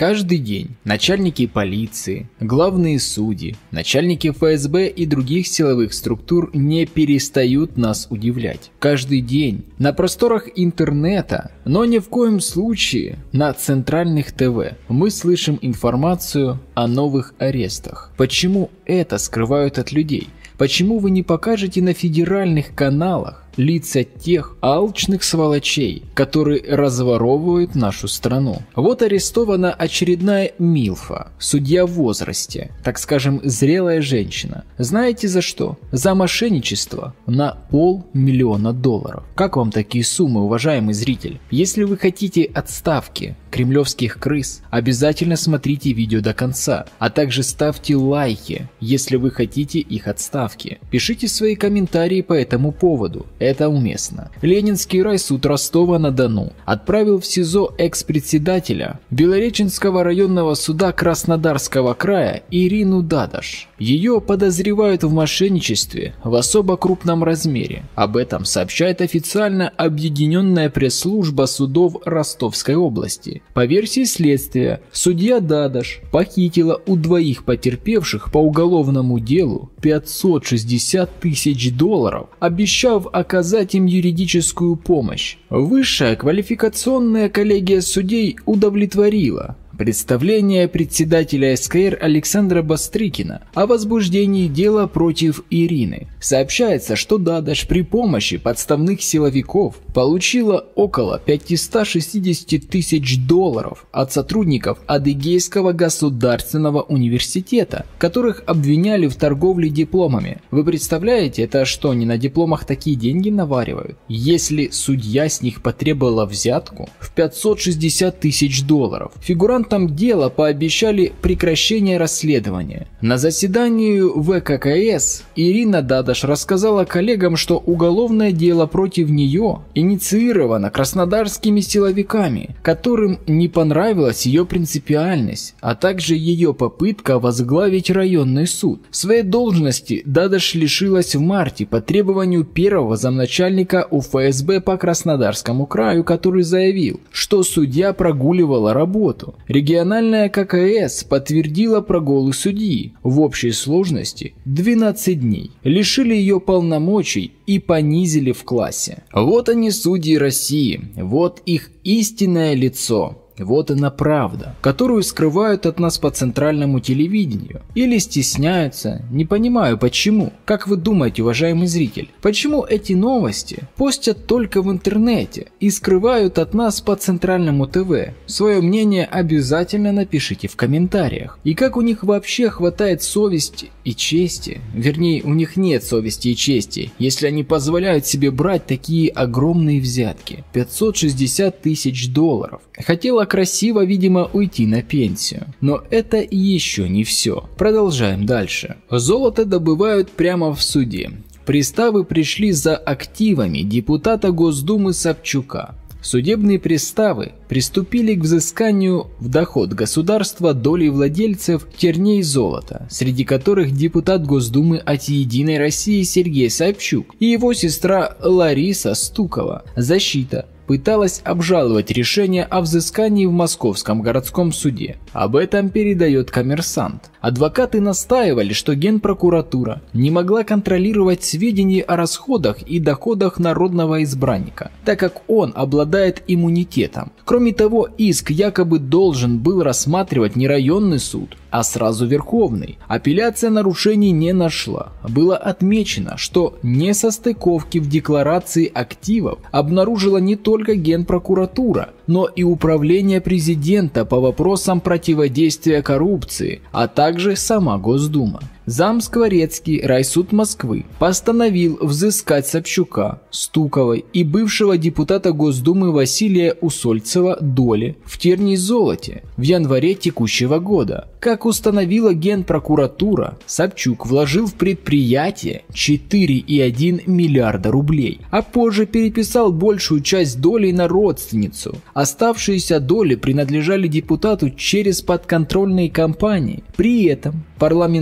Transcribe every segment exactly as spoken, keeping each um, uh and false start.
Каждый день начальники полиции, главные судьи, начальники эф эс бэ и других силовых структур не перестают нас удивлять. Каждый день на просторах интернета, но ни в коем случае на центральных ТВ мы слышим информацию о новых арестах. Почему это скрывают от людей? Почему вы не покажете на федеральных каналах лица тех алчных сволочей, которые разворовывают нашу страну? Вот арестована очередная милфа, судья в возрасте, так скажем, зрелая женщина. Знаете за что? За мошенничество на полмиллиона долларов. Как вам такие суммы, уважаемый зритель? Если вы хотите отставки кремлевских крыс, обязательно смотрите видео до конца, а также ставьте лайки, если вы хотите их отставки. Пишите свои комментарии по этому поводу. Это уместно. Ленинский райсуд Ростова-на-Дону отправил в СИЗО экс-председателя Белореченского районного суда Краснодарского края Ирину Дадаш. Ее подозревают в мошенничестве в особо крупном размере. Об этом сообщает официально Объединенная пресс-служба судов Ростовской области. По версии следствия, судья Дадаш похитила у двоих потерпевших по уголовному делу пятьсот шестьдесят тысяч долларов, обещав оказать им юридическую помощь. Высшая квалификационная коллегия судей удовлетворила представление председателя эс ка эр Александра Бастрыкина о возбуждении дела против Ирины. Сообщается, что Дадаш при помощи подставных силовиков получила около пятьсот шестьдесят тысяч долларов от сотрудников Адыгейского государственного университета, которых обвиняли в торговле дипломами. Вы представляете, это что, они на дипломах такие деньги наваривают? Если судья с них потребовала взятку в пятьсот шестьдесят тысяч долларов, фигурант дела пообещали прекращение расследования. На заседании вэ ка ка эс Ирина Дадаш рассказала коллегам, что уголовное дело против нее инициировано краснодарскими силовиками, которым не понравилась ее принципиальность, а также ее попытка возглавить районный суд. Своей должности Дадаш лишилась в марте по требованию первого замначальника у эф эс бэ по Краснодарскому краю, который заявил, что судья прогуливала работу. Региональная ка ка эс подтвердила прогулы судьи в общей сложности двенадцать дней, лишили ее полномочий и понизили в классе. Вот они, судьи России, вот их истинное лицо. Вот она правда, которую скрывают от нас по центральному телевидению. Или стесняются, не понимаю почему. Как вы думаете, уважаемый зритель, почему эти новости постят только в интернете и скрывают от нас по центральному ТВ? Свое мнение обязательно напишите в комментариях. И как у них вообще хватает совести и чести? Вернее, у них нет совести и чести, если они позволяют себе брать такие огромные взятки. пятьсот шестьдесят тысяч долларов. Хотела красиво, видимо, уйти на пенсию. Но это еще не все. Продолжаем дальше. Золото добывают прямо в суде. Приставы пришли за активами депутата Госдумы Собчука. Судебные приставы приступили к взысканию в доход государства доли владельцев терней золота, среди которых депутат Госдумы от Единой России Сергей Собчук и его сестра Лариса Стукова. Защита пыталась обжаловать решение о взыскании в Московском городском суде. Об этом передает «Коммерсант». Адвокаты настаивали, что Генпрокуратура не могла контролировать сведения о расходах и доходах народного избранника, так как он обладает иммунитетом. Кроме того, иск якобы должен был рассматривать не районный суд, а сразу Верховный. Апелляция нарушений не нашла. Было отмечено, что несостыковки в декларации активов обнаружила не только Генпрокуратура, но и Управление президента по вопросам противодействия коррупции, а также сама Госдума. Зам Скворецкий, райсуд Москвы, постановил взыскать Собчука, Стуковой и бывшего депутата Госдумы Василия Усольцева доли в тернии золоте в январе текущего года. Как установила Генпрокуратура, Собчук вложил в предприятие четыре и один миллиарда рублей, а позже переписал большую часть доли на родственницу. Оставшиеся доли принадлежали депутату через подконтрольные компании. При этом парламентарий якобы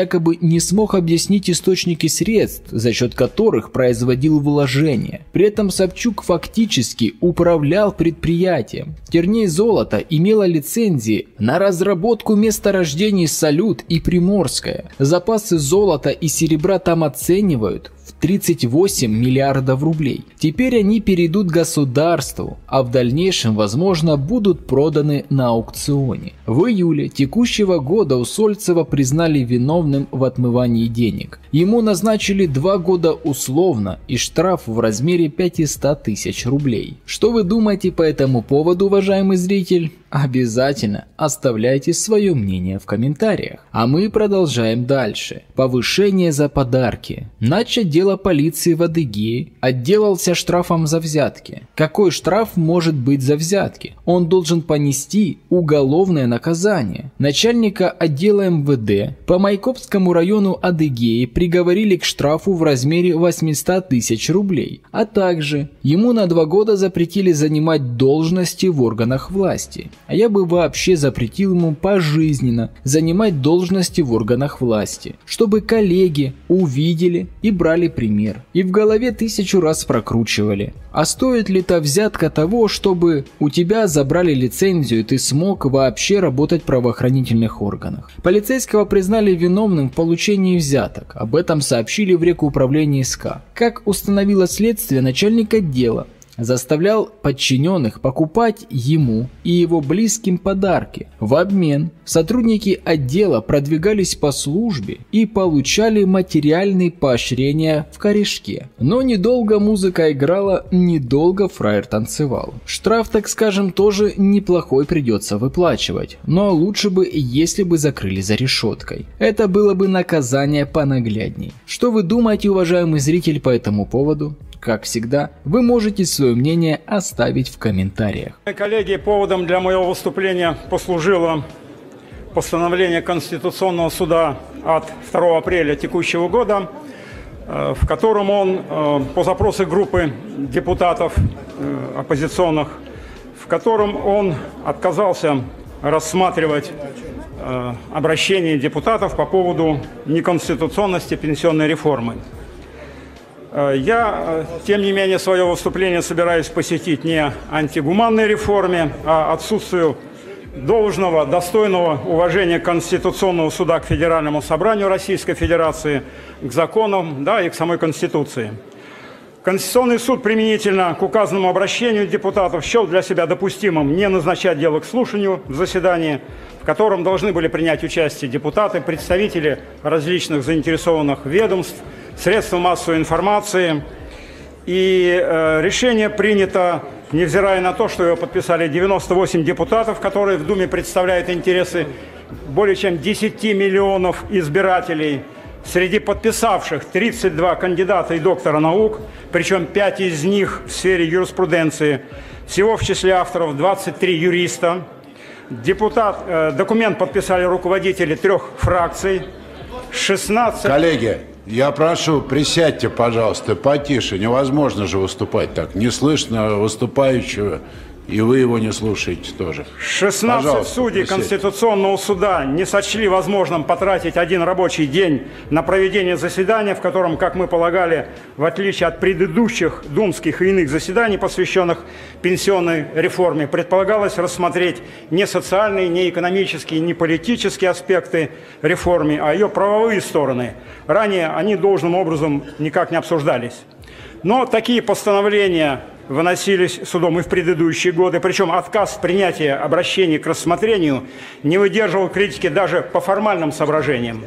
якобы не смог объяснить источники средств, за счет которых производил вложения. При этом Собчук фактически управлял предприятием. Терней Золото имела лицензии на разработку месторождений Салют и Приморская. Запасы золота и серебра там оценивают в тридцать восемь миллиардов рублей. Теперь они перейдут государству, а в дальнейшем, возможно, будут проданы на аукционе. В июле текущего года Усольцева признали виновным в отмывании денег. Ему назначили два года условно и штраф в размере пятьсот тысяч рублей. Что вы думаете по этому поводу, уважаемый зритель? Обязательно оставляйте свое мнение в комментариях. А мы продолжаем дальше. Повышение за подарки. Начать дело полиции в Адыгее отделался штрафом за взятки. Какой штраф может быть за взятки? Он должен понести уголовное наказание. Начальника отдела эм вэ дэ по Майкопскому району Адыгеи приговорили к штрафу в размере восемьсот тысяч рублей. А также ему на два года запретили занимать должности в органах власти. А я бы вообще запретил ему пожизненно занимать должности в органах власти, чтобы коллеги увидели и брали пример, и в голове тысячу раз прокручивали. А стоит ли та взятка того, чтобы у тебя забрали лицензию и ты смог вообще работать в правоохранительных органах? Полицейского признали виновным в получении взяток. Об этом сообщили в рекуправлении эс ка. Как установило следствие, начальник отдела заставлял подчиненных покупать ему и его близким подарки. В обмен сотрудники отдела продвигались по службе и получали материальные поощрения в корешке. Но недолго музыка играла, недолго фраер танцевал. Штраф, так скажем, тоже неплохой придется выплачивать, но лучше бы, если бы закрыли за решеткой. Это было бы наказание понаглядней. Что вы думаете, уважаемый зритель, по этому поводу? Как всегда, вы можете свое мнение оставить в комментариях. Коллеги, поводом для моего выступления послужило постановление Конституционного суда от второго апреля текущего года, в котором он по запросу группы депутатов оппозиционных, в котором он отказался рассматривать обращение депутатов по поводу неконституционности пенсионной реформы. Я, тем не менее, свое выступление собираюсь посвятить не антигуманной реформе, а отсутствию должного, достойного уважения Конституционного суда к Федеральному собранию Российской Федерации, к законам, да, и к самой Конституции. Конституционный суд применительно к указанному обращению депутатов счел для себя допустимым не назначать дело к слушанию в заседании, в котором должны были принять участие депутаты, представители различных заинтересованных ведомств, средства массовой информации. И э, решение принято, невзирая на то, что его подписали девяносто восемь депутатов, которые в Думе представляют интересы более чем десяти миллионов избирателей. Среди подписавших тридцать два кандидата и доктора наук, причем пять из них в сфере юриспруденции. Всего в числе авторов двадцать три юриста. Депутат, э, документ подписали руководители трех фракций. шестнадцать... Коллеги, я прошу, присядьте, пожалуйста, потише. Невозможно же выступать так. Не слышно выступающего, и вы его не слушаете тоже. шестнадцать Пожалуйста, судей присядьте. Конституционного суда не сочли возможным потратить один рабочий день на проведение заседания, в котором, как мы полагали, в отличие от предыдущих думских и иных заседаний, посвященных пенсионной реформе, предполагалось рассмотреть не социальные, не экономические, не политические аспекты реформы, а ее правовые стороны. Ранее они должным образом никак не обсуждались. Но такие постановления выносились судом и в предыдущие годы, причем отказ в принятии обращений к рассмотрению не выдерживал критики даже по формальным соображениям.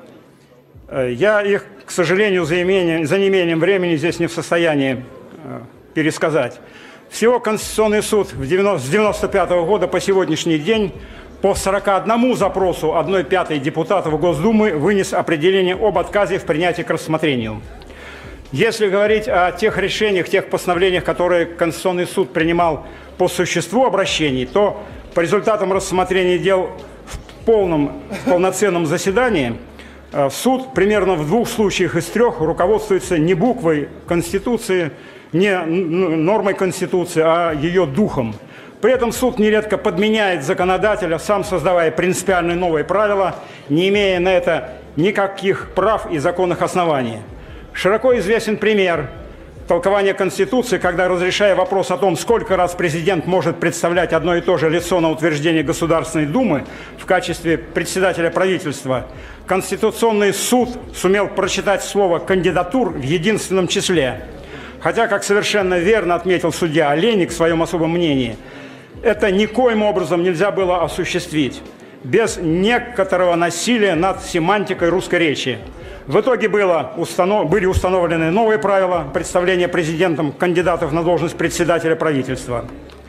Я их, к сожалению, за, имением, за неимением времени здесь не в состоянии пересказать. Всего Конституционный суд с девяносто пятого года по сегодняшний день по сорока одному запросу одной пятой депутатов Госдумы вынес определение об отказе в принятии к рассмотрению. Если говорить о тех решениях, тех постановлениях, которые Конституционный суд принимал по существу обращений, то по результатам рассмотрения дел в полном, в полноценном заседании суд примерно в двух случаях из трех руководствуется не буквой Конституции, не нормой Конституции, а ее духом. При этом суд нередко подменяет законодателя, сам создавая принципиальные новые правила, не имея на это никаких прав и законных оснований. Широко известен пример толкования Конституции, когда, разрешая вопрос о том, сколько раз президент может представлять одно и то же лицо на утверждение Государственной Думы в качестве председателя правительства, Конституционный суд сумел прочитать слово «кандидатур» в единственном числе. Хотя, как совершенно верно отметил судья Олейник в своем особом мнении, это никоим образом нельзя было осуществить без некоторого насилия над семантикой русской речи. В итоге было установ... были установлены новые правила представления президентом кандидатов на должность председателя правительства.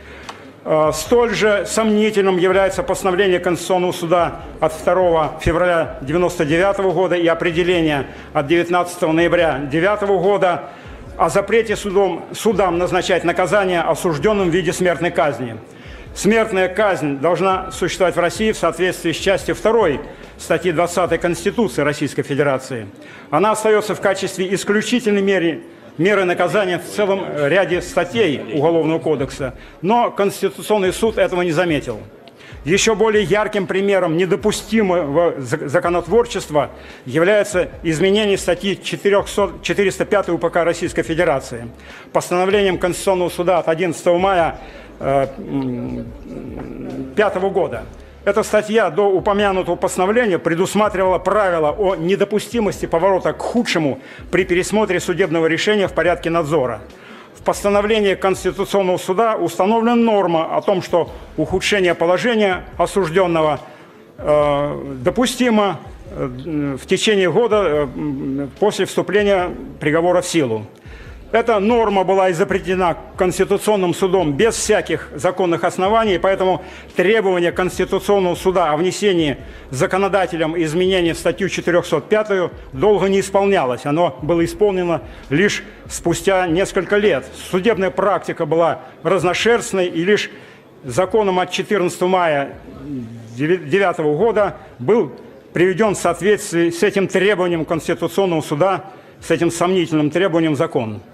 Столь же сомнительным является постановление Конституционного суда от второго февраля девяносто девятого года и определение от девятнадцатого ноября две тысячи девятого года о запрете судом, судам назначать наказание осужденным в виде смертной казни. Смертная казнь должна существовать в России в соответствии с частью второй статьи двадцатой Конституции Российской Федерации. Она остается в качестве исключительной меры, меры наказания в целом ряде статей Уголовного кодекса, но Конституционный суд этого не заметил. Еще более ярким примером недопустимого законотворчества является изменение статьи четыреста пятой УПК Российской Федерации. Постановлением Конституционного суда от одиннадцатого мая две тысячи пятого года. Эта статья до упомянутого постановления предусматривала правила о недопустимости поворота к худшему при пересмотре судебного решения в порядке надзора. В постановлении Конституционного суда установлена норма о том, что ухудшение положения осужденного э, допустимо э, в течение года э, после вступления приговора в силу. Эта норма была изобретена Конституционным судом без всяких законных оснований, поэтому требование Конституционного суда о внесении законодателем изменений в статью четыреста пятую долго не исполнялось. Оно было исполнено лишь спустя несколько лет. Судебная практика была разношерстной, и лишь законом от четырнадцатого мая две тысячи девятого года был приведен в соответствии с этим требованием Конституционного суда, с этим сомнительным требованием закон.